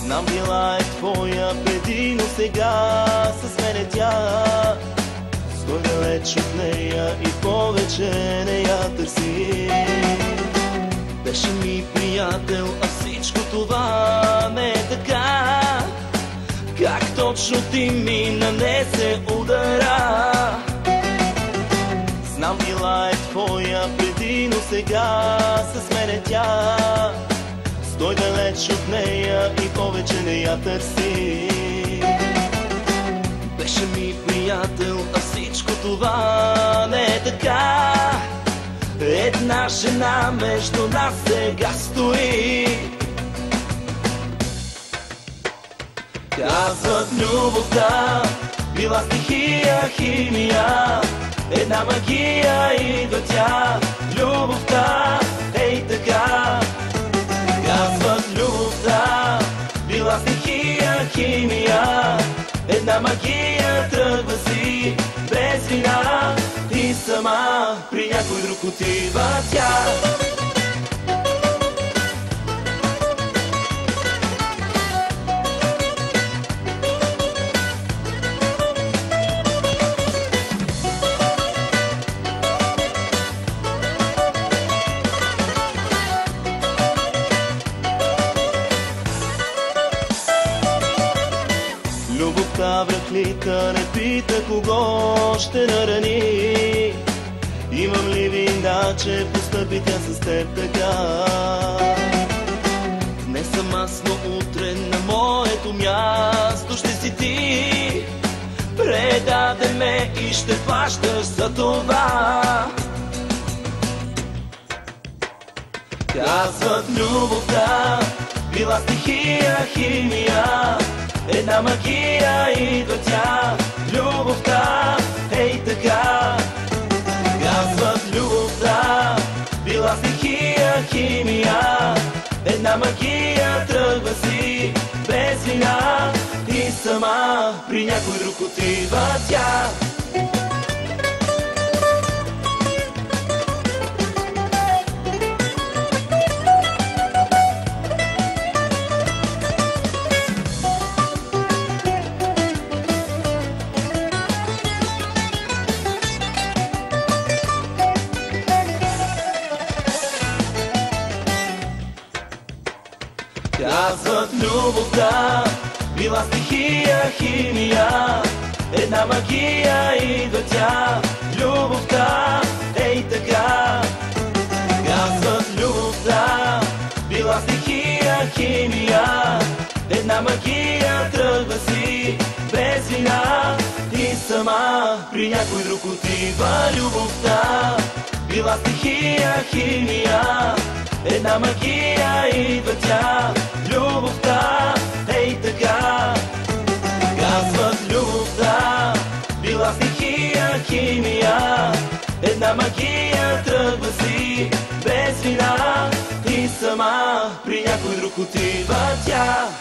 Знам, била е твоя преди, но сега с мене тя. Стой далеч от нея и повече не я търси. Беше ми приятел, а всичко това не е така. Как точно ти ми нанесе удара? Знам, била е твоя преди, но сега с мене тя. Стой далеч от нея и повече не я търси. Беше ми приятел, а всичко това не е така. Една жена между нас сега стои. Казват, любовта била стихия, химия, една магия идва тя. Любовта, ей така. Казват, любовта била стихия, химия, една магия тръгва си без вина. И сама при някой друг отива тя. Любовта връхлита, не пита кого ще нарани. Имам ли вина, че постъпи тя с теб така? Днес съм аз, но утре на моето място ще си ти. Предаде ме и ще плащаш за това. Казват, любовта била стихия, химия, една магия идва тя. Любовта, ей така. Казват, любовта била стихия, химия, една магия тръгва си без вина. И сама при някой друг отива тя. Казват, любовта била стихия, химия, една магия идва тя. Любовта, ей така. Казват, любовта била стихия, химия, една магия тръгва си без вина. И сама при някой друг отива. Любовта била стихия, химия, една магия идва тя. Любовта, ей така. Казват, любовта била стихия, химия, една магия тръгва си без вина. И сама при някой друг отива тя.